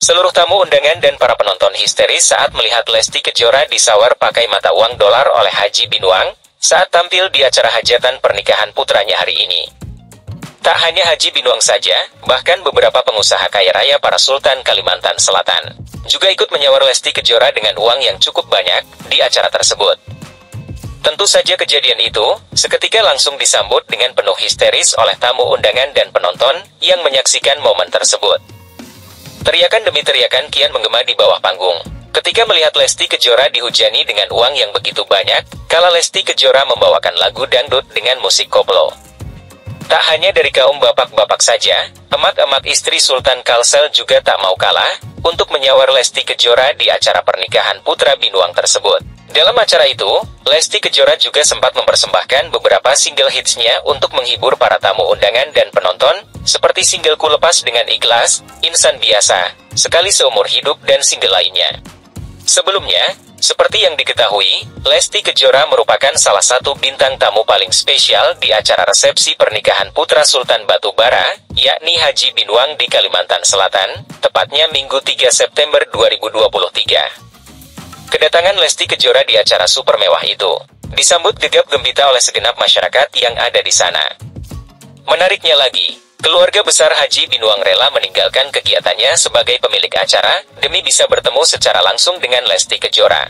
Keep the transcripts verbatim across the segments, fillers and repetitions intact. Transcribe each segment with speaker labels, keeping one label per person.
Speaker 1: Seluruh tamu undangan dan para penonton histeris saat melihat Lesti Kejora disawar pakai mata uang dolar oleh Haji Binuang saat tampil di acara hajatan pernikahan putranya hari ini. Tak hanya Haji Binuang saja, bahkan beberapa pengusaha kaya raya para Sultan Kalimantan Selatan juga ikut menyawar Lesti Kejora dengan uang yang cukup banyak di acara tersebut. Tentu saja kejadian itu seketika langsung disambut dengan penuh histeris oleh tamu undangan dan penonton yang menyaksikan momen tersebut. Teriakan demi teriakan kian menggema di bawah panggung ketika melihat Lesti Kejora dihujani dengan uang yang begitu banyak, kala Lesti Kejora membawakan lagu dangdut dengan musik koplo. Tak hanya dari kaum bapak-bapak saja, emak-emak istri Sultan Kalsel juga tak mau kalah untuk menyawar Lesti Kejora di acara pernikahan putra Binuang tersebut. Dalam acara itu, Lesti Kejora juga sempat mempersembahkan beberapa single hitsnya untuk menghibur para tamu undangan dan penonton, seperti single Ku Lepas Dengan Ikhlas, Insan Biasa, Sekali Seumur Hidup, dan single lainnya. Sebelumnya, seperti yang diketahui, Lesti Kejora merupakan salah satu bintang tamu paling spesial di acara resepsi pernikahan putra Sultan Batubara, yakni Haji Binuang di Kalimantan Selatan, tepatnya Minggu tiga September dua ribu dua puluh tiga. Kedatangan Lesti Kejora di acara super mewah itu disambut gegap gempita oleh segenap masyarakat yang ada di sana. Menariknya lagi, keluarga besar Haji Binuang rela meninggalkan kegiatannya sebagai pemilik acara demi bisa bertemu secara langsung dengan Lesti Kejora.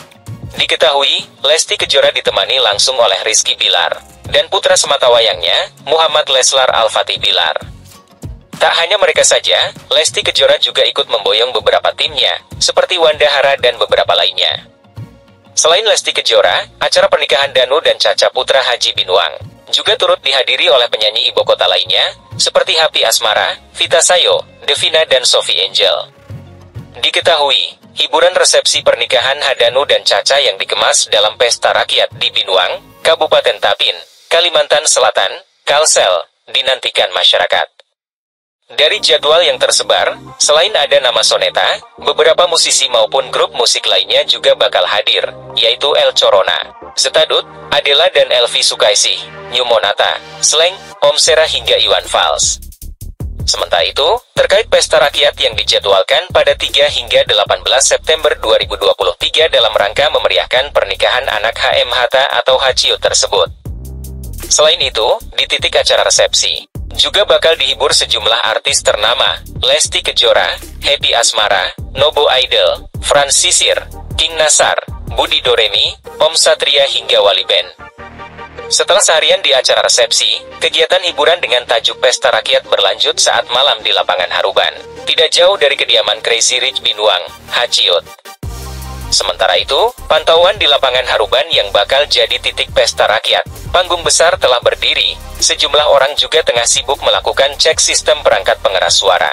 Speaker 1: Diketahui, Lesti Kejora ditemani langsung oleh Rizky Bilar dan putra sematawayangnya, Muhammad Leslar Al-Fatih Bilar. Tak hanya mereka saja, Lesti Kejora juga ikut memboyong beberapa timnya, seperti Wanda Hara dan beberapa lainnya. Selain Lesti Kejora, acara pernikahan Danu dan Caca putra Haji Binuang juga turut dihadiri oleh penyanyi ibu kota lainnya, seperti Happy Asmara, Vita Sayo, Devina dan Sophie Angel. Diketahui, hiburan resepsi pernikahan Hadanu dan Caca yang dikemas dalam pesta rakyat di Binuang, Kabupaten Tapin, Kalimantan Selatan, Kalsel, dinantikan masyarakat. Dari jadwal yang tersebar, selain ada nama Soneta, beberapa musisi maupun grup musik lainnya juga bakal hadir, yaitu El Corona, Zetadut, Adela dan Elvi Sukaisih, New Monata, Slank, Om Sera hingga Iwan Fals. Sementara itu, terkait pesta rakyat yang dijadwalkan pada tiga hingga delapan belas September dua ribu dua puluh tiga dalam rangka memeriahkan pernikahan anak H M Hatta atau Haciut tersebut. Selain itu, di titik acara resepsi juga bakal dihibur sejumlah artis ternama, Lesti Kejora, Happy Asmara, Nobo Idol, Frans Sisir, King Nasar, Budi Doremi, Om Satria hingga Wali Band. Setelah seharian di acara resepsi, kegiatan hiburan dengan tajuk Pesta Rakyat berlanjut saat malam di lapangan Haruban, tidak jauh dari kediaman Crazy Rich Binuang, Haciut. Sementara itu, pantauan di lapangan Haruban yang bakal jadi titik pesta rakyat, panggung besar telah berdiri, sejumlah orang juga tengah sibuk melakukan cek sistem perangkat pengeras suara.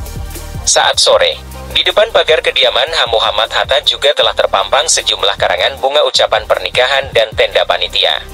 Speaker 1: Saat sore, di depan pagar kediaman H. Muhammad Hatta juga telah terpampang sejumlah karangan bunga ucapan pernikahan dan tenda panitia.